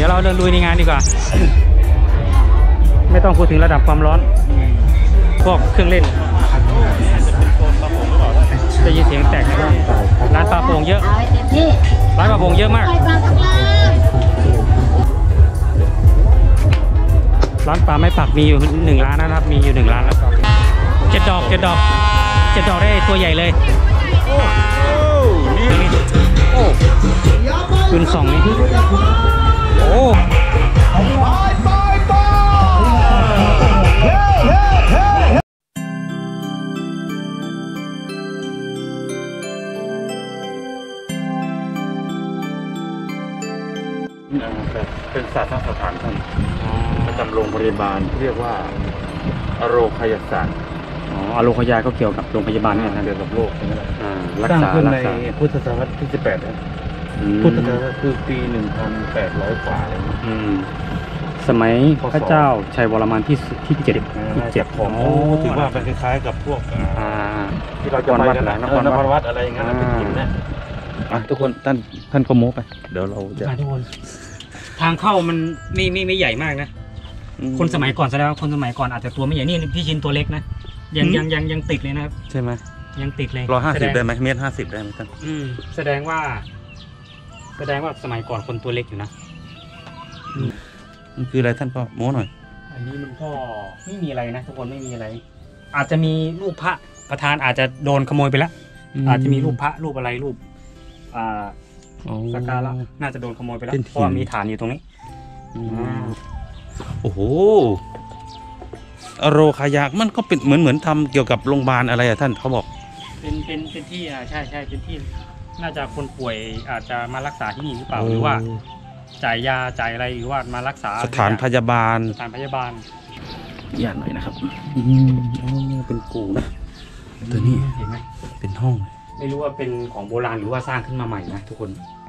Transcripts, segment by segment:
ดี๋ยวเราเดินลุยในงานดีกว่าไม่ต้องพูดถึงระดับความร้อนพวกเครื่องเล่นจะยินเสียงแตกนะครับร้านปลาโป่งเยอะร้านปลาโป่งเยอะมากร้านปลาไม่ปักมีอยู่1 ร้านนะครับมีอยู่1 ร้านแล้ว7 ดอกได้ตัวใหญ่เลยปืน2นี่โอ้เป็นศาสนสถานท่านประจำโรงพยาบาลเรียกว่าอโรคยศาสตร์อโรคยาก็เกี่ยวกับโรงพยาบาลนี่นะเกี่ยวกับโรคนี่แหละรักษาในพุทธศตวรรษที่18นะพุทธศตวรรษคือปี1,800 กว่าเลยสมัยพระเจ้าชัยวรมันที่7 ของถือว่าเป็นคล้ายๆกับพวกที่เราจะไปกันนครวัดอะไรอย่างเงี้ยเป็นหินนะทุกคนท่านก็โม้ไปเดี๋ยวเราจะทุกคนทางเข้ามันไม่ใหญ่มากนะคนสมัยก่อนแสดงว่าคนสมัยก่อนอาจจะตัวไม่ใหญ่นี่พี่ชินตัวเล็กนะยังติดเลยนะครับใช่ไหมยังติดเลย 150ได้ไหมเมตร50ได้ไหมท่านแสดงว่าสมัยก่อนคนตัวเล็กอยู่นะมันคืออะไรท่านก็โม้หน่อยอันนี้มันก็ไม่มีอะไรนะทุกคนไม่มีอะไรอาจจะมีรูปพระประธานอาจจะโดนขโมยไปแล้วอาจจะมีรูปพระรูปอะไรรูปสักการะน่าจะโดนขโมยไปแล้วเพราะมีฐานอยู่ตรงนี้โอ้โหอโรคยามันก็เป็นเหมือนทำเกี่ยวกับโรงพยาบาลอะไรอะท่านเขาบอกเป็นที่ใช่เป็นที่น่าจะคนป่วยอาจจะมารักษาที่นี่หรือเปล่าหรือว่าจ่ายยาจ่ายอะไรหรือว่ามารักษาสถานพยาบาลย่าหน่อยนะครับเป็นกูนะตัวนี้เห็นไหมเป็นห้องไม่รู้ว่าเป็นของโบราณหรือว่าสร้างขึ้นมาใหม่นะทุกคน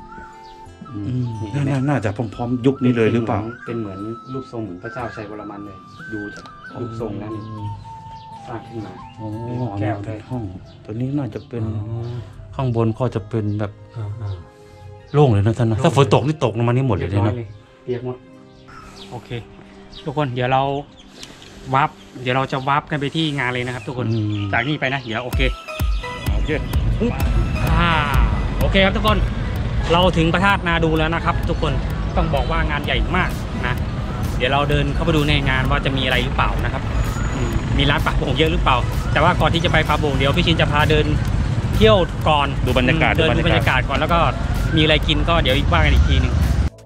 น่าจะพร้อมๆยุคนี้เลยหรือเปล่าเป็นเหมือนรูปทรงเหมือนพระเจ้าชัยวรมันเลยดูจากรูปทรงนั้นสร้างขึ้นมาแก้วได้ห้องตัวนี้น่าจะเป็นข้างบนก็จะเป็นแบบโล่งเลยนะท่านนะถ้าฝนตกนี่ตกลงมานี่หมดเลยนะเปียกหมดโอเคทุกคนเดี๋ยวเราจะวาร์ปกันไปที่งานเลยนะครับทุกคนจากนี้ไปนะเดี๋ยวโอเคโอเคครับทุกคนเราถึงพระธาตุนาดูแล้วนะครับทุกคนต้องบอกว่างานใหญ่มากนะเดี๋ยวเราเดินเข้าไปดูในงานว่าจะมีอะไรหรือเปล่านะครับมีร้านปลาโป่งเยอะหรือเปล่าแต่ว่าก่อนที่จะไปปลาโป่งเดี๋ยวพี่ชินจะพาเดินเที่ยวก่อนดูบรรยากาศก่อนแล้วก็มีอะไรกินก็เดี๋ยวว่ากันอีกทีหนึ่ง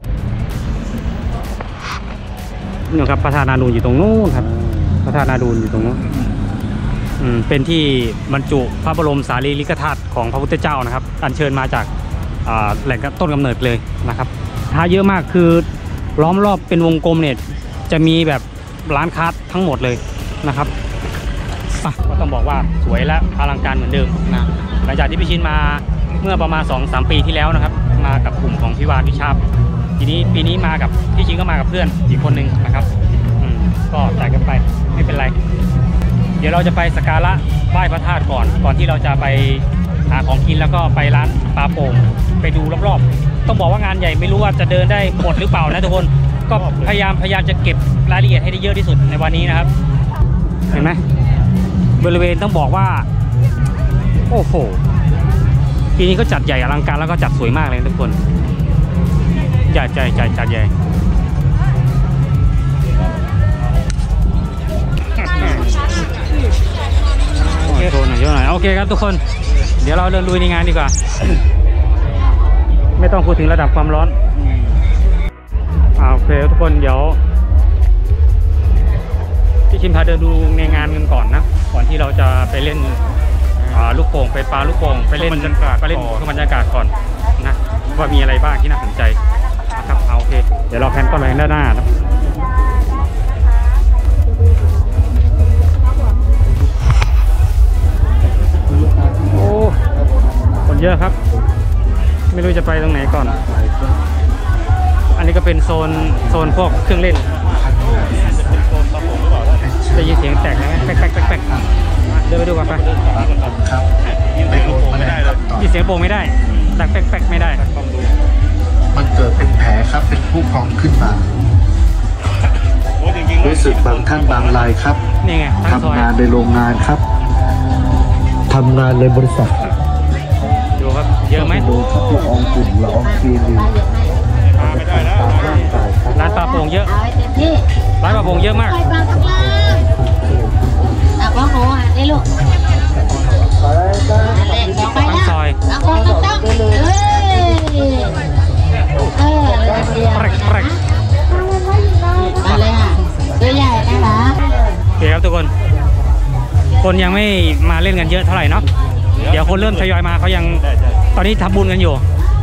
นี่ครับพระธาตุนาดูอยู่ตรงนู้นครับพระธาตุนาดูอยู่ตรงนู้นเป็นที่บรรจุพระบรมสารีริกธาตุของพระพุทธเจ้านะครับอัญเชิญมาจากแหล่งต้นกำเนิดเลยนะครับท้าเยอะมากคือล้อมรอบเป็นวงกลมเนี่ยจะมีแบบร้านค้าทั้งหมดเลยนะครับก็ต้องบอกว่าสวยและอลังการเหมือนเดิมนะหลังจากที่พี่ชินมาเมื่อประมาณ 2-3 ปีที่แล้วนะครับมากับกลุ่มของพี่วานวิชาทีนี้ปีนี้มากับพี่ชินก็มากับเพื่อนอีกคนนึงนะครับก็จ่ายกันไปไม่เป็นไรเดี๋ยวเราจะไปสักการะไหว้พระธาตุก่อนที่เราจะไปหาของกินแล้วก็ไปร้านปลาโป่งไปดูรอบๆต้องบอกว่างานใหญ่ไม่รู้ว่าจะเดินได้หมดหรือเปล่านะทุกคนก็พยายามจะเก็บรายละเอียดให้ได้เยอะที่สุดในวันนี้นะครับเห็นไหมบริเวณต้องบอกว่าโอ้โหปีนี้ก็จัดใหญ่อลังการแล้วก็จัดสวยมากเลยทุกคนจัดใหญ่โชว์หน่อยเยอะหน่อยโอเคครับทุกคนเดี๋ยวเราเดินลุยในงานดีกว่าไม่ต้องพูดถึงระดับความร้อนโอเคทุกคนเดี๋ยวพี่ชินพาเดินดูในงานกันก่อนนะก่อนที่เราจะไปเล่นลูกโป่งไปปลาลูกโป่งไปเล่นบรรยากาศก่อนนะว่ามีอะไรบ้างที่น่าสนใจนะครับโอเคเดี๋ยวเราแพนกล้องไปด้านหน้านะโอ้คนเยอะครับไม่รู้จะไปตรงไหนก่อนอันนี้ก็เป็นโซนพวกเครื่องเล่นจะยินเสียงแตกนะแป๊กเดินไปดูก่อนไปยินเสียงโป่งไม่ได้ดังแป๊กไม่ได้มันเกิดเป็นแผลครับเป็นผู้พองขึ้นมารู้สึกบางท่านบางรายครับนี่ไงทางซอยทำงานในโรงงานครับทำงานในบริษัทดูครับเยอะไหมโดนครับละอองฝุ่นละอองฟิล์มไม่ได้แล้วตามร่างกายครับร้านปลาโป่งเยอะเอาไว้เต็มที่ร้านปลาโป่งเยอะมากปล่อยปลาข้างล่างพ่อโหได้ลูกนั่นแหละบอกไปทั้งแล้วซอยเอาของต้องเฮ้ยเลยเดียวแปรกแปรกมาเลยค่ะตัวใหญ่นะคะโอเคครับทุกคน คนยังไม่มาเล่นกันเยอะเท่าไหร่เนาะ เดี๋ยวคนเริ่มทยอยมาเขายัง ตอนนี้ทำบุญกันอยู่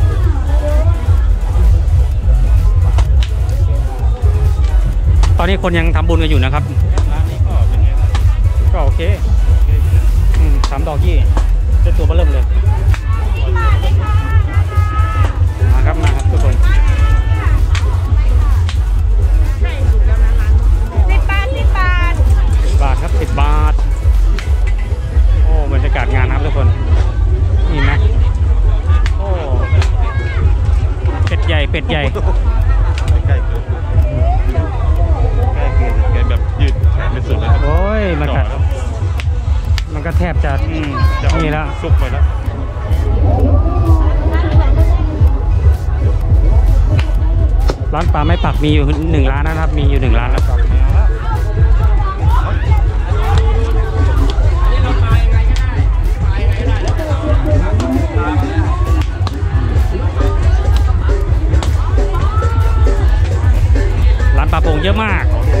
ตอนนี้คนยังทำบุญกันอยู่นะครับร้านนี้ก็เป็นไงก็โอเค3 ดอกยี่เป็นตัวเบอร์เริ่มเลย มาครับทุกคน 10 บาทครับ10 บาท โอ้บรรยากาศงานนะครับทุกคนนี่ไหมโอ้เป็ดใหญ่เป็ดใหญ่ใกล้เกินใกล้เกินแกแบบยืดแขนไปสุดเลยโอ้ยมันก็แทบจะจะเอานี่แล้วซุกไปแล้วร้านปลาไม่ปักมีอยู่1 ร้านนะครับ มีอยู่1 ร้านแล้วร้านปลาโป่งเยอะมาก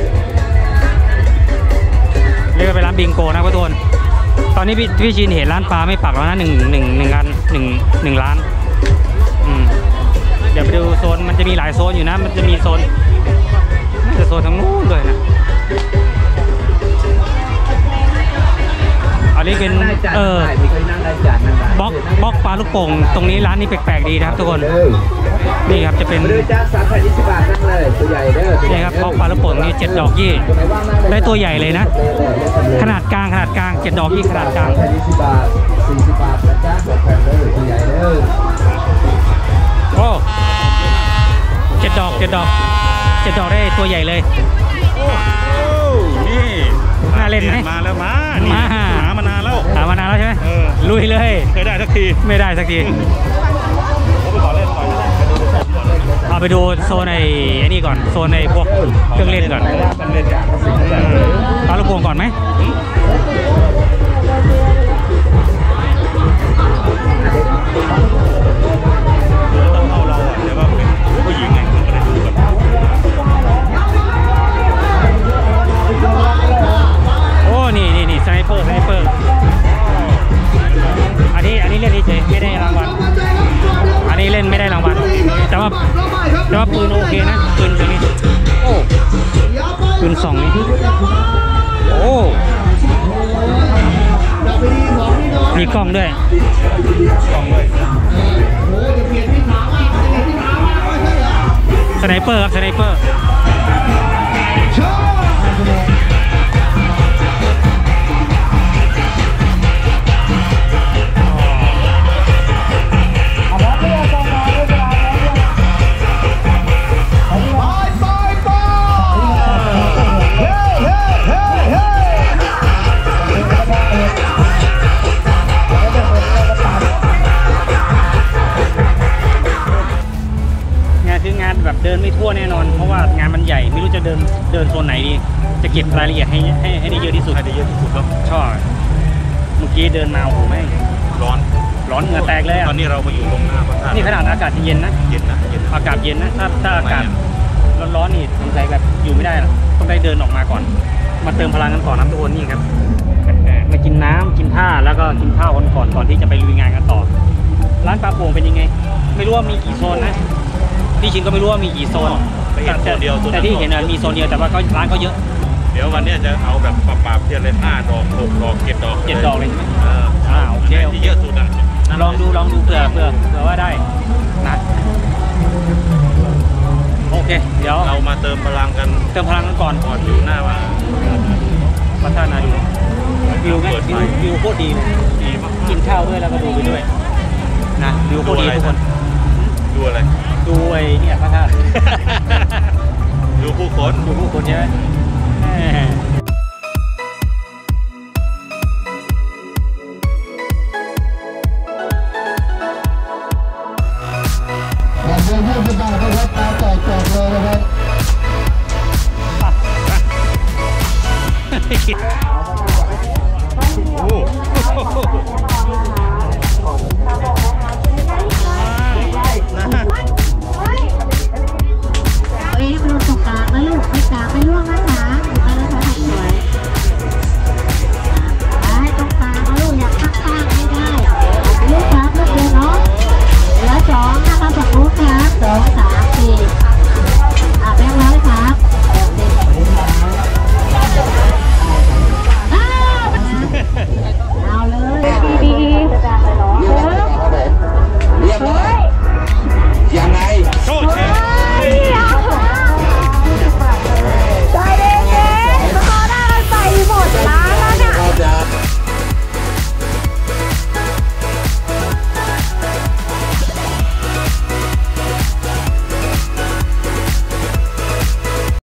เรียกว่าเป็นร้านบิงโกนะทุกคนตอนนี้พี่ชินเห็นร้านปลาไม่ปักแล้วนะ1 ร้านเดี๋ยวไปดูโซนมันจะมีหลายโซนอยู่นะมันจะมีโซนน่าจะโซนทางนู้นเลยนะอันนี้เป็นบล็อกปลาลูกโป่งตรงนี้ร้านนี้แปลกๆดีนะครับทุกคนนี่ครับจะเป็นดูจ้า3,020 บาทนั่งเลยตัวใหญ่เด้อนี่ครับบล็อกปลาลูกโป่งนี่7 ดอกยี่ได้ตัวใหญ่เลยนะ ขนาดกลาง7 ดอกยี่ขนาดกลาง 3,020 บาท40 บาทนะจ๊ะ6แผ่นเลยตัวใหญ่เด้อโอ้7 ดอกได้ตัวใหญ่เลยนี่น่าเล่นไหมมาแล้วมานี่มาหามานานแล้วหามานานแล้วใช่ไหมเออลุยเลยเคยได้สักทีไม่ได้สักทีผมไปขอเล่นก่อนไปดูก่อนเอาไปดูโซนไอ้นี่ก่อนโซนไอ้พวกเครื่องเล่นก่อนเป็นเล่นอย่างปลาลูกโป่งก่อนไหมต้องเข้าเราอ่ะแต่ว่าเป็นผู้หญิงไงมันก็เลยดูแบบโอ้นี่สไนเปอร์อันนี้เล่นเฉยๆไม่ได้รางวัลอันนี้เล่นไม่ได้รางวัลแต่ว่าปืนโอเคนะปืนตัวนี้โอ้ปืน2นี่โอ้มีกล้องด้วยกล้องเลยสไนเปอร์ครับสไนเปอร์คืองานแบบเดินไม่ทั่วแน่นอนเพราะว่างานมันใหญ่ไม่รู้จะเดินโซนไหนดีจะเก็บรายละเอียดให้ได้เยอะที่สุดให้ได้เยอะที่สุดครับชอบเมื่อกี้เดินมาโอ้โหแม่งร้อนเหงื่อแตกเลยอ่ะตอนนี้เรามาอยู่ตรงหน้าพระธาตุนี่ขนาดอากาศเย็นนะเย็นนะเย็นอากาศเย็นนะถ้าอากาศร้อนๆนี่สงสัยแบบอยู่ไม่ได้หรอกต้องได้เดินออกมาก่อนมาเติมพลังกันก่อนนะทุกคนนี่ครับมากินน้ำกินท่าแล้วก็กินข้าวกันก่อนที่จะไปลุยงานกันต่อร้านปลาโป่งเป็นยังไง ไม่รู้ว่ามีกี่โซนนะพี่ชินก็ไม่รู้ว่ามีกี่โซนไปเห็นตัวเดียวตัวแต่ที่เห็นมีโซนเดียวแต่ว่าร้านเขาเยอะเดี๋ยววันนี้จะเอาแบบปราบเทียนเลย5 ดอก6 ดอก7 ดอก 7 ดอกเลยใช่ไหม โอเคที่เยอะสุดอ่ะลองดูเผื่อว่าได้นะโอเค เดี๋ยวเรามาเติมพลังกันเติมพลังกันก่อนก่อนอยู่หน้าว่าพัฒนาดูวิววิวโคตรดีเลยดีมากกินข้าวด้วยแล้วก็ดูไปด้วยนะวิวโคตรดีทุกคนดูอะไรดูไอ้เนี่ยพระธาตุดูผู้คนดูผู้คนใช่ไหมอย่างเดียว20 บาทนะครับตาแตกเลยนะครับโอ้เอ้ยมันลงตรงกลางนะลูกไม่กลางไม่ล่วงนะคะ